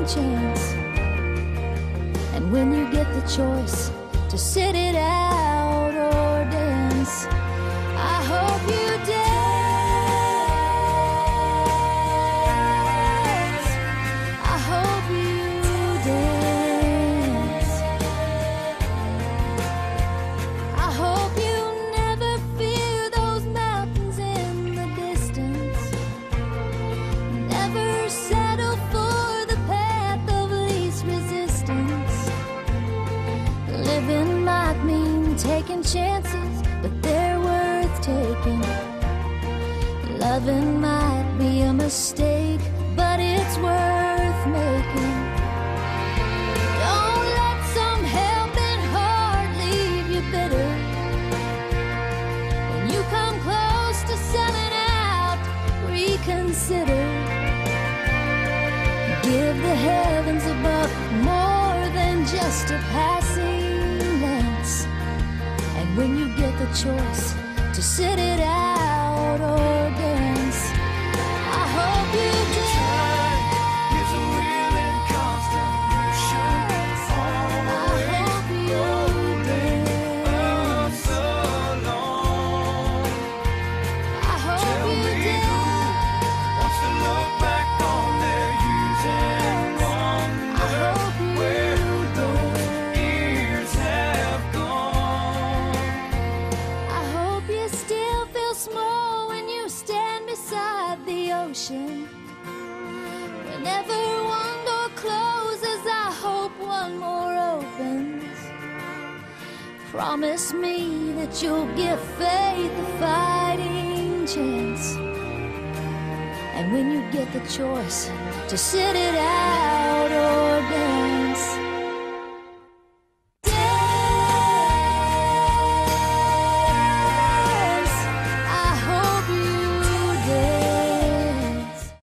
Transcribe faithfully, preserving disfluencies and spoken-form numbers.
chance. And when you get the choice to sit it out or dance, I hope you dance. I hope you dance. I hope you never fear those mountains in the distance. Never settle for the path of least resistance. Living might mean taking chances, but they're worth taking. Loving might be a mistake, but it's worth making. Don't let some helping heart leave you bitter. When you come close to selling out, reconsider. Give the heavens above more than just a passing glance. And when you get the choice to sit it out or dance, I hope you dance. Is a real and constant motion. I hope you dance. So long. I hope Tell you me dance. who wants to look back on their years and I wonder hope you where those dance. years have gone. I hope you still feel small when you stand beside the ocean. Whenever one door closes, I hope one more opens. Promise me that you'll give faith a fighting chance. And when you get the choice to sit it out